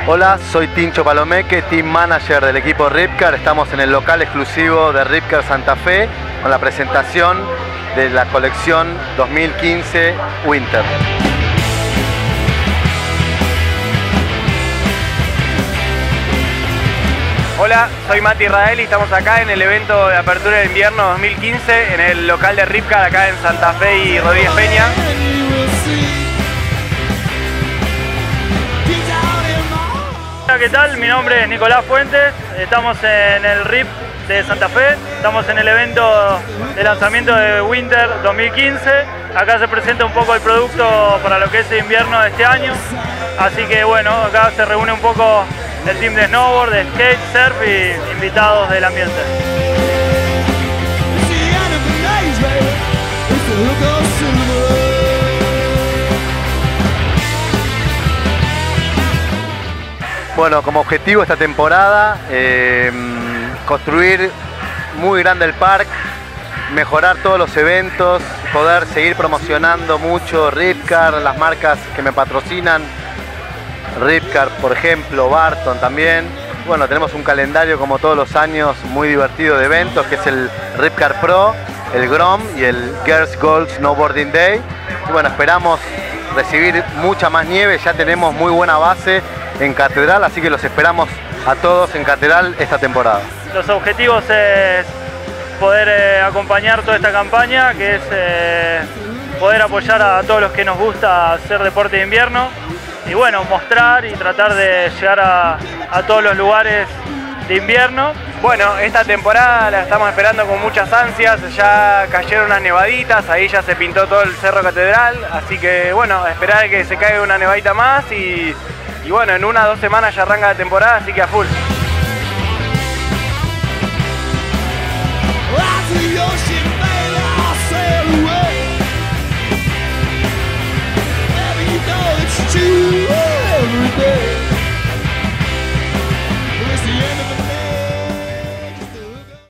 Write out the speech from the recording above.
Hola, soy Tincho Palomeque, Team Manager del equipo Ripcar. Estamos en el local exclusivo de Ripcar Santa Fe con la presentación de la colección 2015 Winter. Hola, soy Mati Israel y estamos acá en el evento de apertura de invierno 2015 en el local de Ripcar acá en Santa Fe y Rodríguez Peña. Hola, ¿qué tal? Mi nombre es Nicolás Fuentes, estamos en el RIP de Santa Fe, estamos en el evento de lanzamiento de Winter 2015. Acá se presenta un poco el producto para lo que es el invierno de este año, así que bueno, acá se reúne un poco el team de snowboard, de skate, surf y invitados del ambiente. Bueno, como objetivo esta temporada, construir muy grande el parque, mejorar todos los eventos, poder seguir promocionando mucho Ripcar, las marcas que me patrocinan, Ripcar por ejemplo, Barton también. Bueno, tenemos un calendario como todos los años muy divertido de eventos, que es el Ripcar Pro, el Grom y el Girls Gold Snowboarding Day. Y bueno, esperamos recibir mucha más nieve, ya tenemos muy buena base en Catedral, así que los esperamos a todos en Catedral esta temporada. Los objetivos es poder acompañar toda esta campaña, que es poder apoyar a todos los que nos gusta hacer deporte de invierno y bueno, mostrar y tratar de llegar a todos los lugares de invierno. Bueno, esta temporada la estamos esperando con muchas ansias, ya cayeron unas nevaditas, ahí ya se pintó todo el Cerro Catedral, así que bueno, esperar que se caiga una nevadita más y bueno, en 1 o 2 semanas ya arranca la temporada, así que a full.